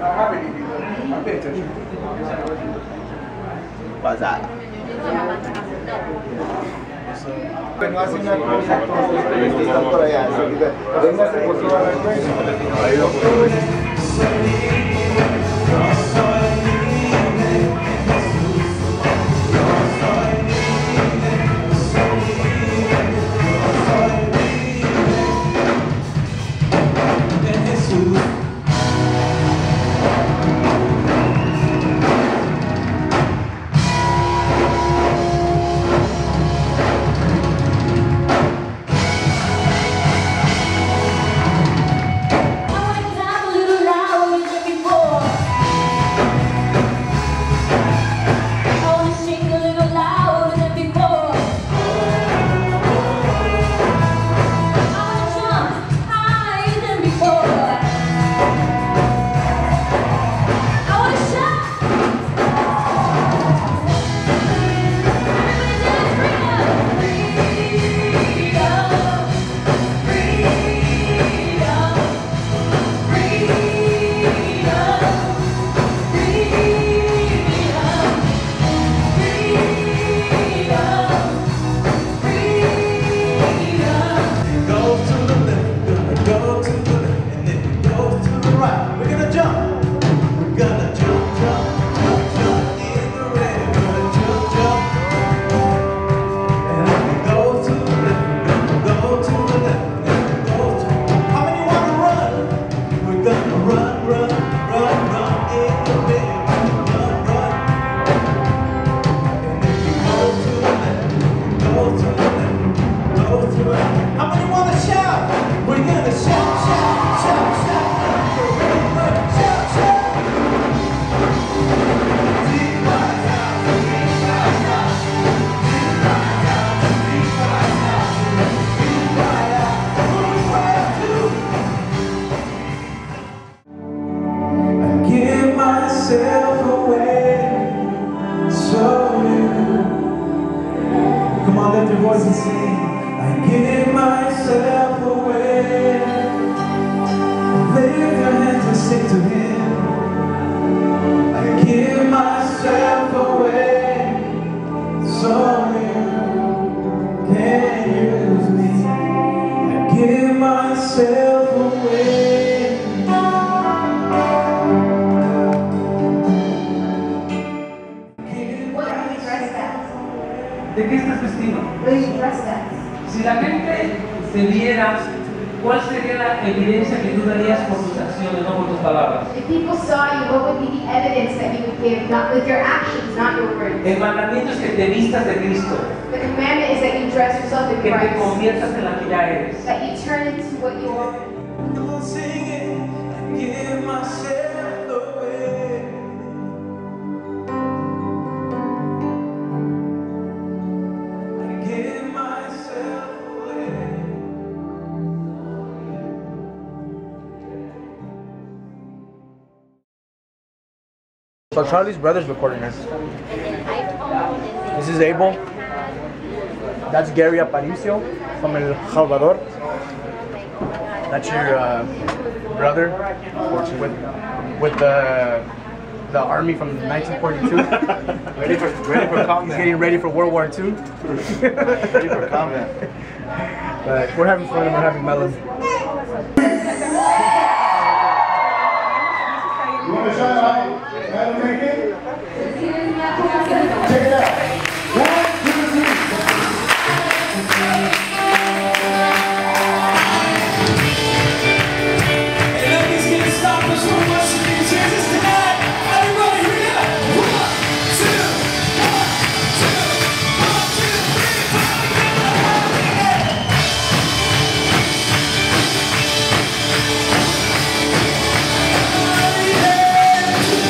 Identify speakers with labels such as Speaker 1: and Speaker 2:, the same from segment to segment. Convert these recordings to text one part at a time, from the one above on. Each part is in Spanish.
Speaker 1: Pasada.
Speaker 2: Que no hace una cosa todos ustedes que están por allá, así que véngase por toda la empresa.
Speaker 3: ¿De qué estás vestido? Si la gente te viera, ¿cuál sería la evidencia que tú darías por tus acciones, no por tus palabras?
Speaker 4: If people saw you, what would be the evidence that you would give, not with your actions, not your words?
Speaker 3: El mandamiento es que te vistas de Cristo,
Speaker 4: The commandment is that you dress yourself in
Speaker 3: que te
Speaker 4: Christ,
Speaker 3: conviertas en la que ya eres.
Speaker 4: that you turn into what you are.
Speaker 1: So Charlie's brother's recording us. This is Abel. That's Gary Aparicio from El Salvador. That's your brother with the army from 1942.
Speaker 2: Ready for combat.
Speaker 1: He's getting ready for World War II.
Speaker 2: Ready for combat.
Speaker 1: But we're having fun and we're having melon.
Speaker 2: You want to shine out? That'll make it? Check it out. 1, 2, 3.
Speaker 5: And nothing's gonna stop us from worshiping Jesus tonight. Everybody here. 1, 2, 1, 2, 3, 4.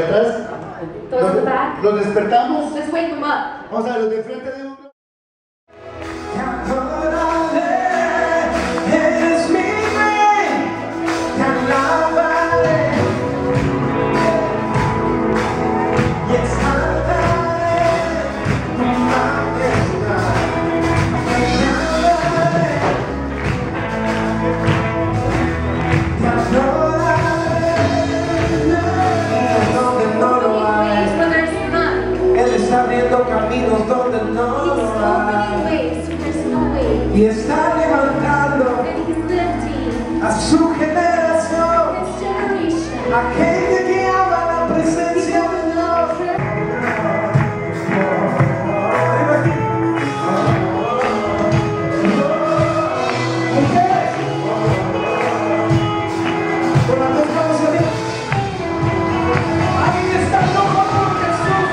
Speaker 2: atrás.
Speaker 4: Those in the back.
Speaker 2: Los despertamos.
Speaker 4: Let's wake them up.
Speaker 2: Vamos a ver, los de frente de un...
Speaker 5: Eres mi rey, te alabaré y exaltaré tu majestad. Te adoraré donde no lo hay.
Speaker 4: Where there's none.
Speaker 5: Él está abriendo caminos donde no
Speaker 4: He's
Speaker 5: lo hay.
Speaker 4: opening ways where there's no way.
Speaker 5: Y está levantando
Speaker 4: And he's lifting
Speaker 5: a su generación,
Speaker 4: his generation.
Speaker 5: a gente que ama la presencia de Dios. Arriba aquí. Mujeres, con las dos manos arriba. Ahí está el loco por Jesús.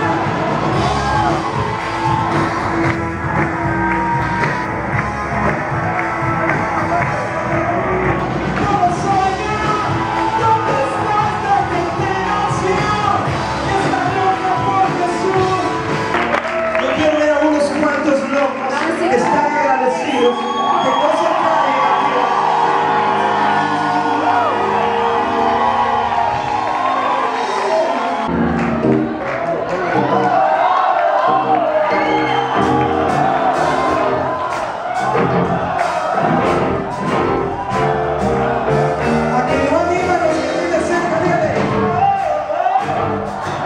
Speaker 5: Yo quiero ver a unos cuantos locos que están agradecidos que no se caen aquí. A que no animan los que viven cerca de él.